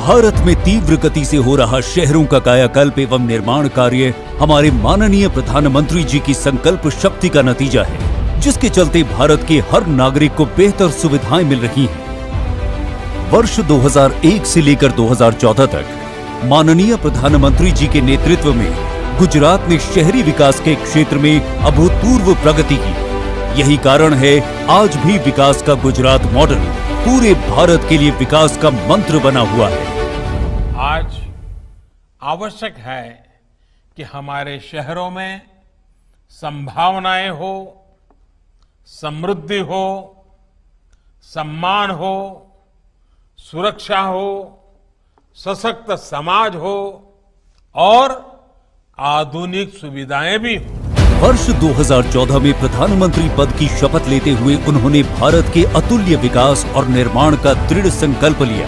भारत में तीव्र गति से हो रहा शहरों का कायाकल्प एवं निर्माण कार्य हमारे माननीय प्रधानमंत्री जी की संकल्प शक्ति का नतीजा है, जिसके चलते भारत के हर नागरिक को बेहतर सुविधाएं मिल रही हैं। वर्ष 2001 से लेकर 2014 तक माननीय प्रधानमंत्री जी के नेतृत्व में गुजरात ने शहरी विकास के क्षेत्र में अभूतपूर्व प्रगति की। यही कारण है आज भी विकास का गुजरात मॉडल पूरे भारत के लिए विकास का मंत्र बना हुआ है। आज आवश्यक है कि हमारे शहरों में संभावनाएं हो, समृद्धि हो, सम्मान हो, सुरक्षा हो, सशक्त समाज हो और आधुनिक सुविधाएं भी हो। वर्ष 2014 में प्रधानमंत्री पद की शपथ लेते हुए उन्होंने भारत के अतुल्य विकास और निर्माण का दृढ़ संकल्प लिया।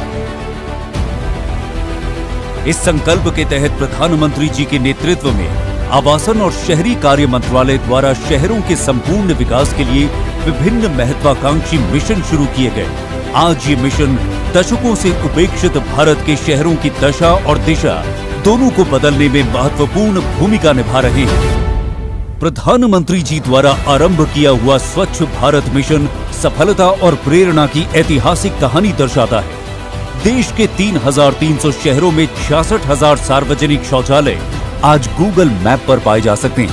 इस संकल्प के तहत प्रधानमंत्री जी के नेतृत्व में आवासन और शहरी कार्य मंत्रालय द्वारा शहरों के संपूर्ण विकास के लिए विभिन्न महत्वाकांक्षी मिशन शुरू किए गए। आज ये मिशन दशकों से उपेक्षित भारत के शहरों की दशा और दिशा दोनों को बदलने में महत्वपूर्ण भूमिका निभा रहे हैं। प्रधानमंत्री जी द्वारा आरंभ किया हुआ स्वच्छ भारत मिशन सफलता और प्रेरणा की ऐतिहासिक कहानी दर्शाता है। देश के 3,300 शहरों में 66,000 सार्वजनिक शौचालय आज गूगल मैप पर पाए जा सकते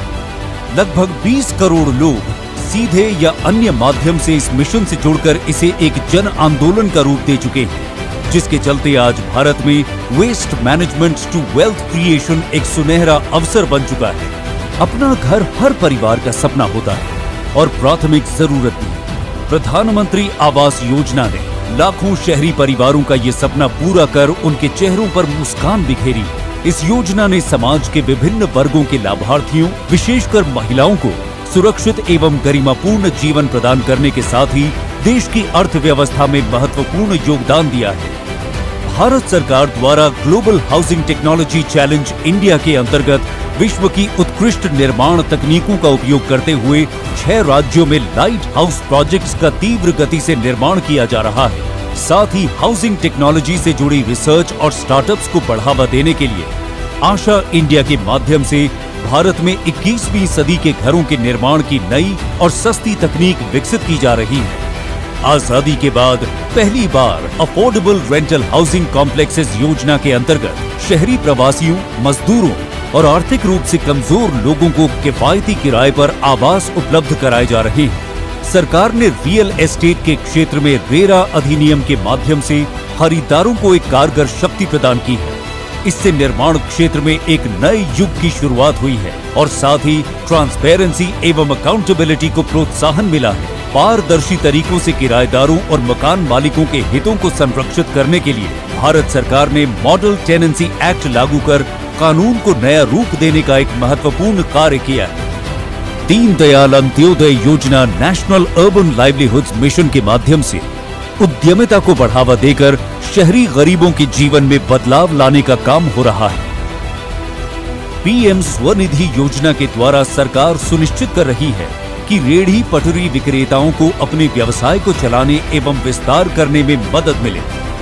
हैं। लगभग 20 करोड़ लोग सीधे या अन्य माध्यम से इस मिशन से जुड़कर इसे एक जन आंदोलन का रूप दे चुके हैं, जिसके चलते आज भारत में waste management to wealth creation एक सुनहरा अवसर बन चुका है। अपना घर हर परिवार का सपना होता है और प्राथमिक जरूरत भी। प्रधानमंत्री आवास योजना ने लाखों शहरी परिवारों का ये सपना पूरा कर उनके चेहरों पर मुस्कान बिखेरी। इस योजना ने समाज के विभिन्न वर्गों के लाभार्थियों, विशेषकर महिलाओं को सुरक्षित एवं गरिमापूर्ण जीवन प्रदान करने के साथ ही देश की अर्थव्यवस्था में महत्वपूर्ण योगदान दिया है। भारत सरकार द्वारा global housing technology challenge India के अंतर्गत विश्व की उत्कृष्ट निर्माण तकनीकों का उपयोग करते हुए 6 राज्यों में लाइट हाउस प्रोजेक्ट्स का तीव्र गति से निर्माण किया जा रहा है। साथ ही हाउसिंग टेक्नोलॉजी से जुड़ी रिसर्च और स्टार्टअप्स को बढ़ावा देने के लिए आशा इंडिया के माध्यम से भारत में 21वीं सदी के घरों के निर्माण की नई और सस्ती तकनीक विकसित की जा रही है। आजादी के बाद पहली बार अफोर्डेबल रेंटल हाउसिंग कॉम्प्लेक्सेस योजना के अंतर्गत शहरी प्रवासियों, मजदूरों और आर्थिक रूप से कमजोर लोगों को किफायती किराए पर आवास उपलब्ध कराए जा रहे हैं। सरकार ने रियल एस्टेट के क्षेत्र में रेरा अधिनियम के माध्यम से खरीदारों को एक कारगर शक्ति प्रदान की है। इससे निर्माण क्षेत्र में एक नए युग की शुरुआत हुई है और साथ ही ट्रांसपेरेंसी एवं अकाउंटेबिलिटी को प्रोत्साहन मिला है। पारदर्शी तरीकों से किराएदारों और मकान मालिकों के हितों को संरक्षित करने के लिए भारत सरकार ने मॉडल टेनेंसी एक्ट लागू कर कानून को नया रूप देने का एक महत्वपूर्ण कार्य किया है। दीनदयाल अंत्योदय योजना नेशनल अर्बन लाइवलीहुड्स मिशन के माध्यम से उद्यमिता को बढ़ावा देकर शहरी गरीबों के जीवन में बदलाव लाने का काम हो रहा है। पीएम स्वनिधि योजना के द्वारा सरकार सुनिश्चित कर रही है कि रेहड़ी पटरी विक्रेताओं को अपने व्यवसाय को चलाने एवं विस्तार करने में मदद मिले।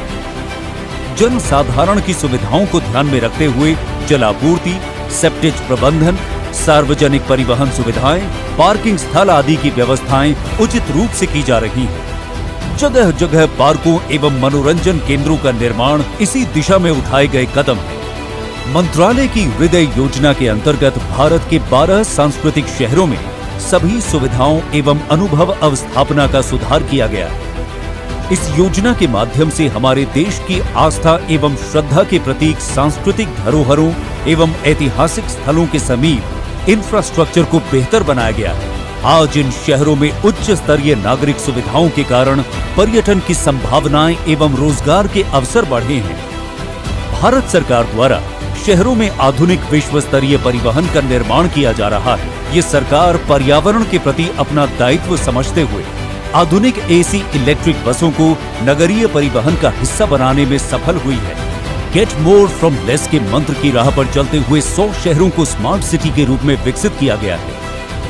जन साधारण की सुविधाओं को ध्यान में रखते हुए जलापूर्ति, सेप्टेज प्रबंधन, सार्वजनिक परिवहन सुविधाएं, पार्किंग स्थल आदि की व्यवस्थाएं उचित रूप से की जा रही हैं। जगह जगह पार्कों एवं मनोरंजन केंद्रों का निर्माण इसी दिशा में उठाए गए कदम है। मंत्रालय की हृदय योजना के अंतर्गत भारत के 12 सांस्कृतिक शहरों में सभी सुविधाओं एवं अनुभव अवस्थापना का सुधार किया गया है। इस योजना के माध्यम से हमारे देश की आस्था एवं श्रद्धा के प्रतीक सांस्कृतिक धरोहरों एवं ऐतिहासिक स्थलों के समीप इंफ्रास्ट्रक्चर को बेहतर बनाया गया है। आज इन शहरों में उच्च स्तरीय नागरिक सुविधाओं के कारण पर्यटन की संभावनाएं एवं रोजगार के अवसर बढ़े हैं। भारत सरकार द्वारा शहरों में आधुनिक विश्व स्तरीय परिवहन का निर्माण किया जा रहा है। ये सरकार पर्यावरण के प्रति अपना दायित्व समझते हुए आधुनिक एसी इलेक्ट्रिक बसों को नगरीय परिवहन का हिस्सा बनाने में सफल हुई है। गेट मोर फ्रॉम लेस के मंत्र की राह पर चलते हुए 100 शहरों को स्मार्ट सिटी के रूप में विकसित किया गया है।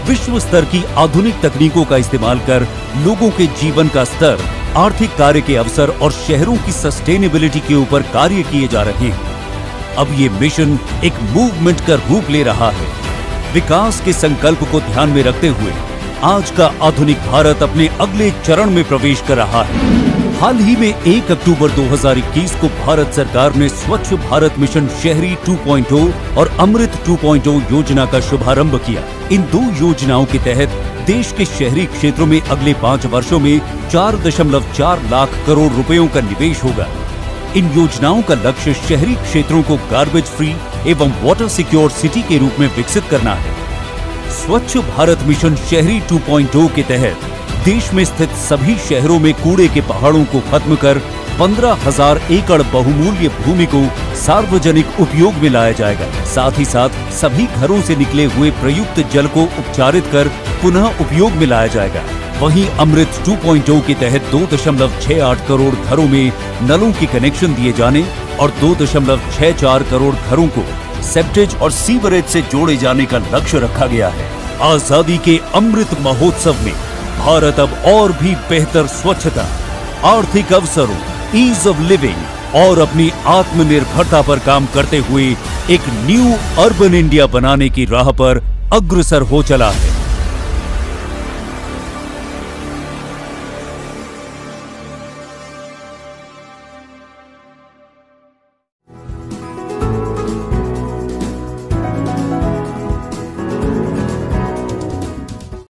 विश्व स्तर की आधुनिक तकनीकों का इस्तेमाल कर लोगों के जीवन का स्तर, आर्थिक कार्य के अवसर और शहरों की सस्टेनेबिलिटी के ऊपर कार्य किए जा रहे हैं। अब ये मिशन एक मूवमेंट का रूप ले रहा है। विकास के संकल्प को ध्यान में रखते हुए आज का आधुनिक भारत अपने अगले चरण में प्रवेश कर रहा है। हाल ही में 1 अक्टूबर 2021 को भारत सरकार ने स्वच्छ भारत मिशन शहरी 2.0 और अमृत 2.0 योजना का शुभारंभ किया। इन दो योजनाओं के तहत देश के शहरी क्षेत्रों में अगले 5 वर्षों में 4.4 लाख करोड़ रुपयों का निवेश होगा। इन योजनाओं का लक्ष्य शहरी क्षेत्रों को गार्बेज फ्री एवं वाटर सिक्योर सिटी के रूप में विकसित करना है। स्वच्छ भारत मिशन शहरी 2.0 के तहत देश में स्थित सभी शहरों में कूड़े के पहाड़ों को खत्म कर 15,000 एकड़ बहुमूल्य भूमि को सार्वजनिक उपयोग में लाया जाएगा। साथ ही साथ सभी घरों से निकले हुए प्रयुक्त जल को उपचारित कर पुनः उपयोग में लाया जाएगा। वहीं अमृत 2.0 के तहत 2.68 करोड़ घरों में नलों के कनेक्शन दिए जाने और 2.64 करोड़ घरों को सेप्टेज और सीवरेज से जोड़े जाने का लक्ष्य रखा गया है। आजादी के अमृत महोत्सव में भारत अब और भी बेहतर स्वच्छता, आर्थिक अवसरों, ईज ऑफ लिविंग और अपनी आत्मनिर्भरता पर काम करते हुए एक न्यू अर्बन इंडिया बनाने की राह पर अग्रसर हो चला है।